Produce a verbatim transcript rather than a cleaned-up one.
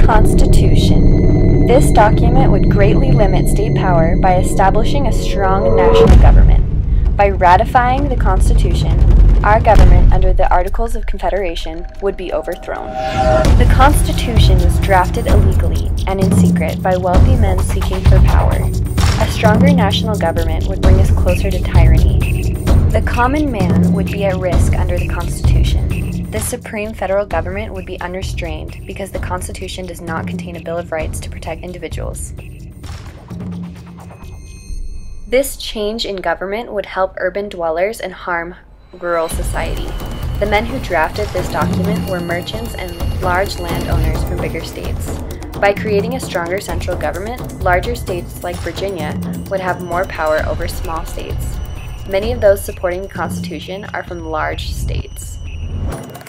Constitution. This document would greatly limit state power by establishing a strong national government. By ratifying the Constitution, our government under the Articles of Confederation would be overthrown. The Constitution was drafted illegally and in secret by wealthy men seeking for power. A stronger national government would bring us closer to tyranny. The common man would be at risk under the Constitution. The supreme federal government would be unrestrained because the Constitution does not contain a Bill of Rights to protect individuals. This change in government would help urban dwellers and harm rural society. The men who drafted this document were merchants and large landowners from bigger states. By creating a stronger central government, larger states like Virginia would have more power over small states. Many of those supporting the Constitution are from large states.